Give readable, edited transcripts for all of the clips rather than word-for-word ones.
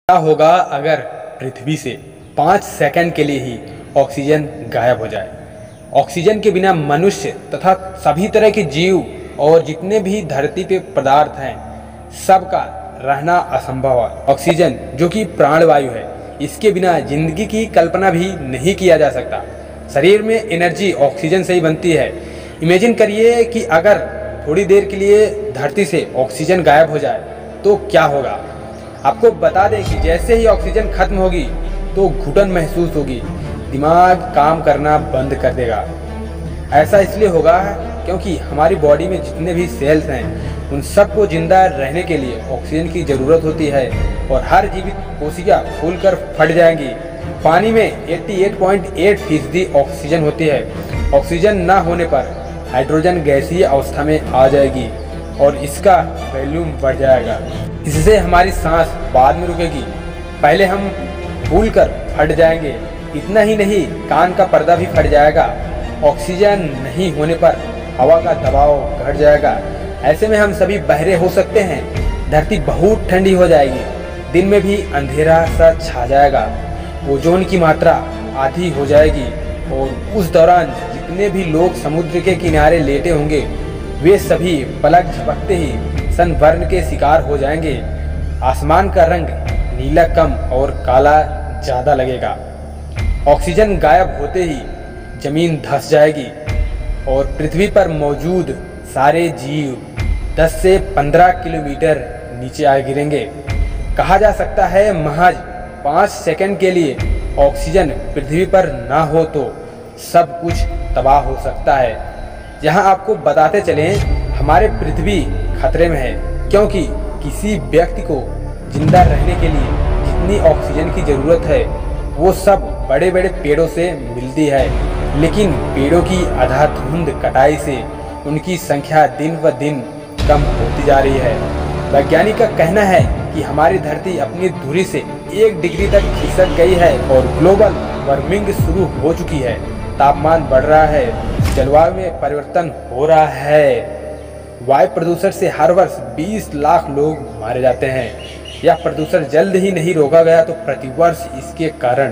क्या होगा अगर पृथ्वी से 5 सेकंड के लिए ही ऑक्सीजन गायब हो जाए। ऑक्सीजन के बिना मनुष्य तथा सभी तरह के जीव और जितने भी धरती पे पदार्थ हैं सबका रहना असंभव है। ऑक्सीजन जो कि प्राणवायु है, इसके बिना जिंदगी की कल्पना भी नहीं किया जा सकता। शरीर में एनर्जी ऑक्सीजन से ही बनती है। इमेजिन करिए कि अगर थोड़ी देर के लिए धरती से ऑक्सीजन गायब हो जाए तो क्या होगा। आपको बता दें कि जैसे ही ऑक्सीजन खत्म होगी तो घुटन महसूस होगी, दिमाग काम करना बंद कर देगा। ऐसा इसलिए होगा क्योंकि हमारी बॉडी में जितने भी सेल्स हैं उन सबको जिंदा रहने के लिए ऑक्सीजन की ज़रूरत होती है और हर जीवित कोशिका फूलकर फट जाएंगी। पानी में 88.8% ऑक्सीजन होती है। ऑक्सीजन ना होने पर हाइड्रोजन गैसीय अवस्था में आ जाएगी और इसका वॉल्यूम बढ़ जाएगा। इससे हमारी सांस बाद में रुकेगी, पहले हम फूल कर फट जाएंगे। इतना ही नहीं, कान का पर्दा भी फट जाएगा। ऑक्सीजन नहीं होने पर हवा का दबाव घट जाएगा। ऐसे में हम सभी बहरे हो सकते हैं। धरती बहुत ठंडी हो जाएगी, दिन में भी अंधेरा सा छा जाएगा। ओजोन की मात्रा आधी हो जाएगी और उस दौरान जितने भी लोग समुद्र के किनारे लेटे होंगे वे सभी पलक झपकते ही सनबर्न के शिकार हो जाएंगे। आसमान का रंग नीला कम और काला ज़्यादा लगेगा। ऑक्सीजन गायब होते ही जमीन धंस जाएगी और पृथ्वी पर मौजूद सारे जीव 10 से 15 किलोमीटर नीचे आ गिरेंगे। कहा जा सकता है महज 5 सेकंड के लिए ऑक्सीजन पृथ्वी पर ना हो तो सब कुछ तबाह हो सकता है। यहाँ आपको बताते चलें, हमारे पृथ्वी खतरे में है क्योंकि किसी व्यक्ति को जिंदा रहने के लिए जितनी ऑक्सीजन की ज़रूरत है वो सब बड़े बड़े पेड़ों से मिलती है, लेकिन पेड़ों की अंधाधुंध कटाई से उनकी संख्या दिन व दिन कम होती जा रही है। वैज्ञानिक का कहना है कि हमारी धरती अपनी धुरी से 1 डिग्री तक खिसक गई है और ग्लोबल वार्मिंग शुरू हो चुकी है। तापमान बढ़ रहा है, जलवायु में परिवर्तन हो रहा है। वायु प्रदूषण से हर वर्ष 20 लाख लोग मारे जाते हैं। यह प्रदूषण जल्द ही नहीं रोका गया तो प्रतिवर्ष इसके कारण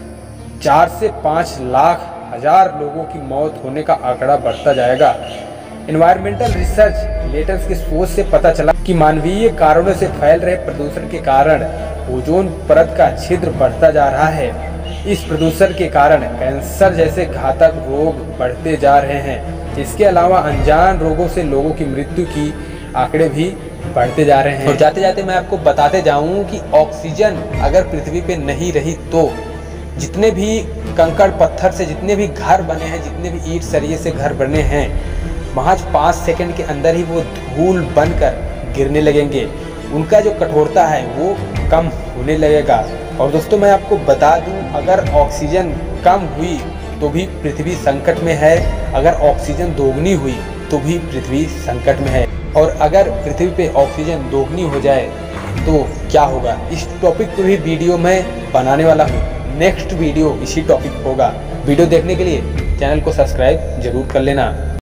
4 से 5 लाख हजार लोगों की मौत होने का आंकड़ा बढ़ता जाएगा। एनवायरमेंटल रिसर्च लेटर्स के शोध से पता चला कि मानवीय कारणों से फैल रहे प्रदूषण के कारण ओजोन परत का छिद्र बढ़ता जा रहा है। इस प्रदूषण के कारण कैंसर जैसे घातक रोग बढ़ते जा रहे हैं। इसके अलावा अनजान रोगों से लोगों की मृत्यु की आंकड़े भी बढ़ते जा रहे हैं। और जाते जाते मैं आपको बताते जाऊं कि ऑक्सीजन अगर पृथ्वी पे नहीं रही तो जितने भी कंकड़ पत्थर से जितने भी घर बने हैं, जितने भी ईंट सरिये से घर बने हैं, महज 5 सेकंड के अंदर ही वो धूल बनकर गिरने लगेंगे। उनका जो कठोरता है वो कम होने लगेगा। और दोस्तों मैं आपको बता दूं, अगर ऑक्सीजन कम हुई तो भी पृथ्वी संकट में है, अगर ऑक्सीजन दोगुनी हुई तो भी पृथ्वी संकट में है। और अगर पृथ्वी पे ऑक्सीजन दोगुनी हो जाए तो क्या होगा, इस टॉपिक पे भी वीडियो मैं बनाने वाला हूँ। नेक्स्ट वीडियो इसी टॉपिक होगा। वीडियो देखने के लिए चैनल को सब्सक्राइब जरूर कर लेना।